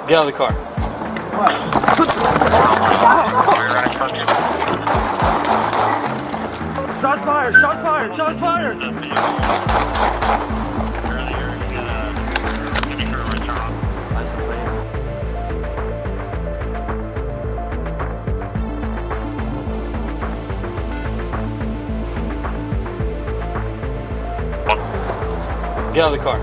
Get out of the car. Shots fired! Shots fired! Shots fired! Get out of the car.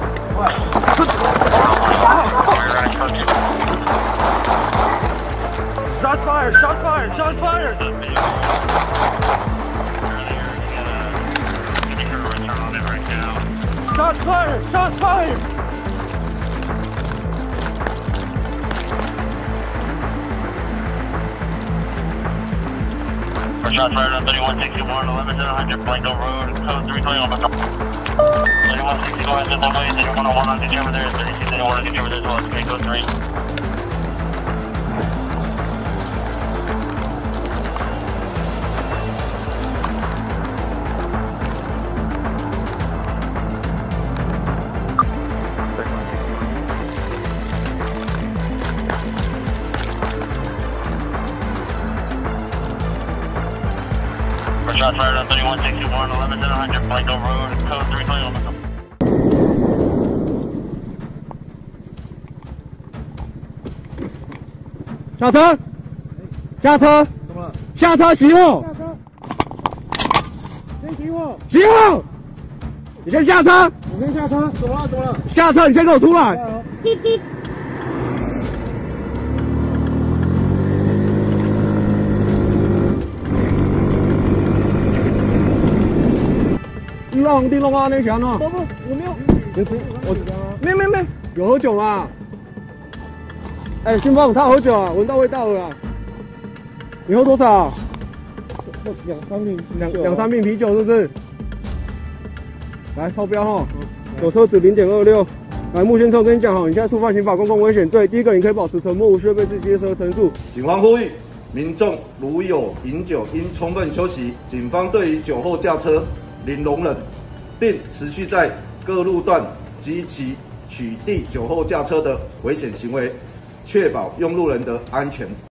Shots fired! Shots fired! Shots fired! Shots fired! Shots fired! Shots fired on 3161, 1100 Blanco Road, code 320. 3161 is one way, 101 on the over there, 3681 on the over there as well, it's code 3. Shots fired on 3161, 1100 Blanco Road, code 320. 下车！下车！怎么了？下车熄火！下车！先熄火！熄火！你先下车！我先下车。怎么了？怎么了？下车！你先给我出来！弄地弄啊，那想呢？不，我没有。我没，有喝酒吗？哎，新凤，他喝酒啊，闻到味道了啊。你喝多少？两三瓶啤酒是不是？来，超标哈，有车子0.26。来，穆先生，我跟你讲哈，你现在触犯刑法公共危险罪。第一个，你可以保持沉默，无需被自己车陈述。 警方呼吁民众如有饮酒，应充分休息。警方对于酒后驾车零容忍，并持续在各路段及其取缔酒后驾车的危险行为，确保用路人的安全。